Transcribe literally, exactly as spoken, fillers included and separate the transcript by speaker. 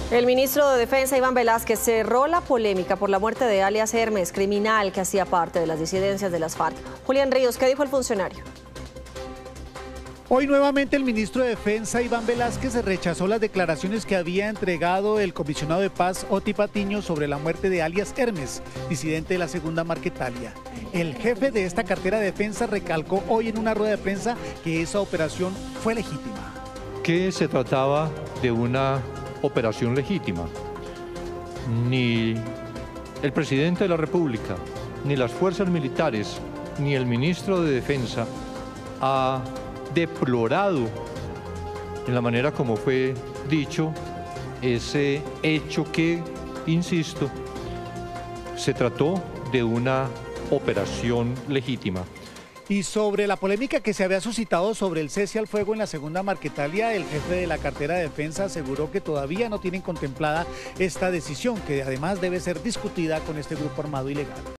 Speaker 1: El ministro de Defensa, Iván Velásquez, cerró la polémica por la muerte de alias Hermes, criminal que hacía parte de las disidencias de las FARC. Julián Ríos, ¿qué dijo el funcionario?
Speaker 2: Hoy nuevamente el ministro de Defensa, Iván Velásquez, rechazó las declaraciones que había entregado el comisionado de paz, Oti Patiño, sobre la muerte de alias Hermes, disidente de la Segunda Marquetalia. El jefe de esta cartera de defensa recalcó hoy en una rueda de prensa que esa operación fue legítima.
Speaker 3: Que se trataba de una operación legítima. Ni el presidente de la República, ni las fuerzas militares, ni el ministro de Defensa ha deplorado en la manera como fue dicho ese hecho que, insisto, se trató de una operación legítima.
Speaker 2: Y sobre la polémica que se había suscitado sobre el cese al fuego en la Segunda Marquetalia, el jefe de la cartera de defensa aseguró que todavía no tienen contemplada esta decisión, que además debe ser discutida con este grupo armado ilegal.